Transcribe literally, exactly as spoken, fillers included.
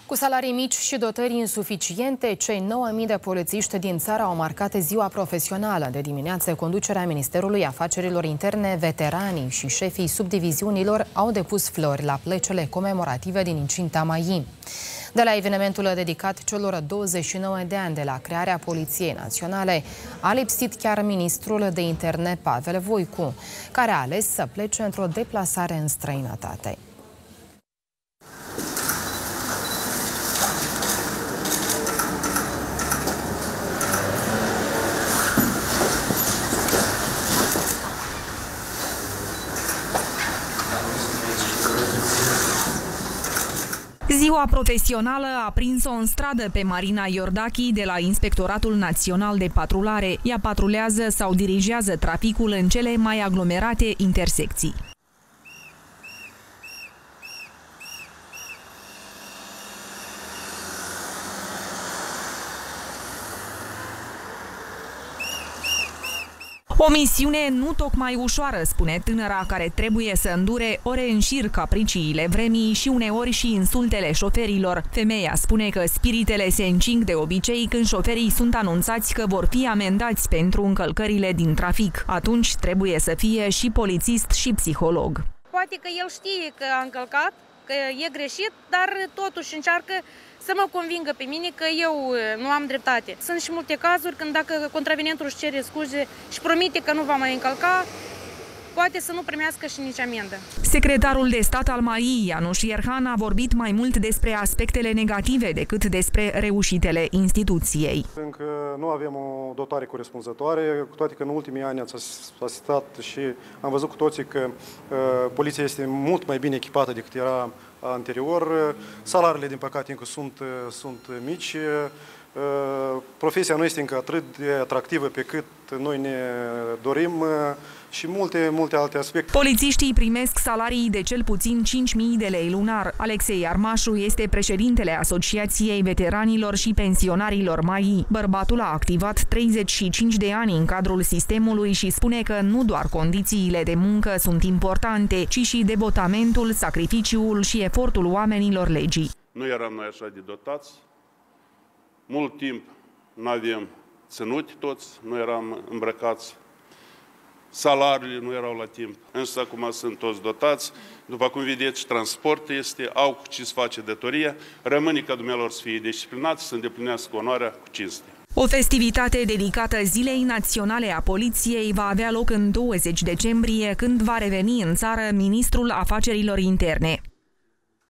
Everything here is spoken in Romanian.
Cu salarii mici și dotări insuficiente, cei nouă mii de polițiști din țară au marcat ziua profesională. De dimineață, conducerea Ministerului Afacerilor Interne, veteranii și șefii subdiviziunilor au depus flori la plecele comemorative din incinta Maii. De la evenimentul dedicat celor douăzeci și nouă de ani de la crearea Poliției Naționale, a lipsit chiar ministrul de interne Pavel Voicu, care a ales să plece într-o deplasare în străinătate. Ziua profesională a prins-o în stradă pe Marina Iordache de la Inspectoratul Național de Patrulare. Ea patrulează sau dirigează traficul în cele mai aglomerate intersecții. O misiune nu tocmai ușoară, spune tânăra, care trebuie să îndure ore în șir capriciile vremii și uneori și insultele șoferilor. Femeia spune că spiritele se încing de obicei când șoferii sunt anunțați că vor fi amendați pentru încălcările din trafic. Atunci trebuie să fie și polițist și psiholog. Poate că el știe că a încălcat, că e greșit, dar totuși încearcă să mă convingă pe mine că eu nu am dreptate. Sunt și multe cazuri când dacă contravenentul își cere scuze și promite că nu va mai încălca, poate să nu primească și nici amendă. Secretarul de stat al Maii, Ianuș Ierhan, a vorbit mai mult despre aspectele negative decât despre reușitele instituției. Încă nu avem o dotare corespunzătoare, cu toate că în ultimii ani ați asistat și am văzut cu toții că uh, poliția este mult mai bine echipată decât era anterior. Salariile, din păcate, încă sunt, sunt mici. Profesia nu este încă atât de atractivă pe cât noi ne dorim și multe, multe alte aspecte. Polițiștii primesc salarii de cel puțin cinci mii de lei lunar. Alexei Armașu este președintele Asociației Veteranilor și Pensionarilor Maii. Bărbatul a activat treizeci și cinci de ani în cadrul sistemului și spune că nu doar condițiile de muncă sunt importante, ci și devotamentul, sacrificiul și efortul oamenilor legii. Nu eram noi așa de dotați. Mult timp nu aveam ținuti toți, nu eram îmbrăcați, salariile nu erau la timp. Însă acum sunt toți dotați, după cum vedeți, transport este, au cu ce să face datoria, rămâne ca dumnealor să fie disciplinați, să îndeplinească onoarea cu cinste. O festivitate dedicată Zilei Naționale a Poliției va avea loc în douăzeci decembrie, când va reveni în țară ministrul Afacerilor Interne.